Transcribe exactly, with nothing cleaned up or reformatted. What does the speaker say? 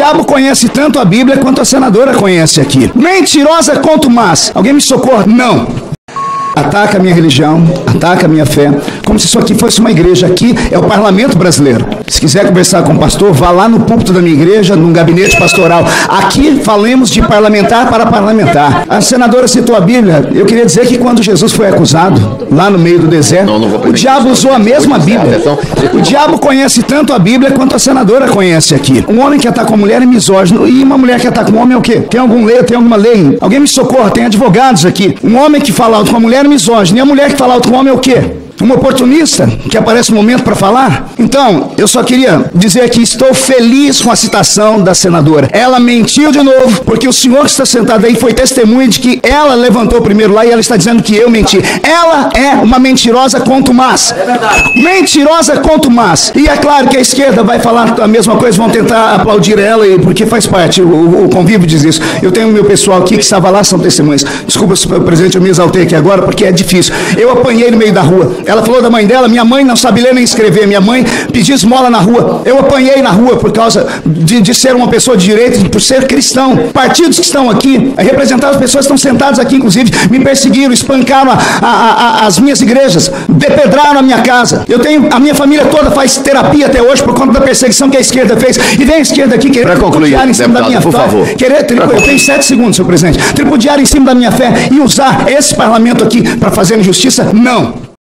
diabo conhece tanto a Bíblia quanto a senadora conhece aqui. Mentirosa contumaz. Alguém me socorra? Não. Ataca a minha religião, ataca a minha fé, como se isso aqui fosse uma igreja. Aqui é o parlamento brasileiro. Se quiser conversar com o pastor, vá lá no púlpito da minha igreja, num gabinete pastoral. Aqui falamos de parlamentar para parlamentar. A senadora citou a Bíblia. Eu queria dizer que quando Jesus foi acusado, lá no meio do deserto, não, não o diabo usou a mesma Bíblia. O diabo conhece tanto a Bíblia quanto a senadora conhece aqui. Um homem que ataca uma mulher é misógino, e uma mulher que ataca um homem é o quê? Tem algum lei, tem alguma lei? Alguém me socorra, tem advogados aqui. Um homem que fala alto com uma mulher é misógino, e a mulher que fala alto com um homem é o quê? Um oportunista que aparece no momento para falar? Então, eu só queria dizer que estou feliz com a citação da senadora. Ela mentiu de novo, porque o senhor que está sentado aí foi testemunha de que ela levantou primeiro lá e ela está dizendo que eu menti. Ela é uma mentirosa contumaz. É verdade. Mentirosa contumaz. E é claro que a esquerda vai falar a mesma coisa, vão tentar aplaudir ela, porque faz parte, o, o convívio diz isso. Eu tenho o meu pessoal aqui que estava lá, são testemunhas. Desculpa, presidente, eu me exaltei aqui agora, porque é difícil. Eu apanhei no meio da rua. Ela falou da mãe dela, minha mãe não sabe ler nem escrever, minha mãe pediu esmola na rua. Eu apanhei na rua por causa de, de ser uma pessoa de direito, por ser cristão. Partidos que estão aqui, representadas pessoas que estão sentadas aqui, inclusive, me perseguiram, espancaram a, a, a, as minhas igrejas, depedraram a minha casa. Eu tenho, a minha família toda faz terapia até hoje por conta da perseguição que a esquerda fez. E vem a esquerda aqui querer tripudiar em cima deputado, da minha por fé. Favor. Querer, tripu, eu tenho sete segundos, senhor presidente. Tripudiar em cima da minha fé e usar esse parlamento aqui para fazer injustiça? Não.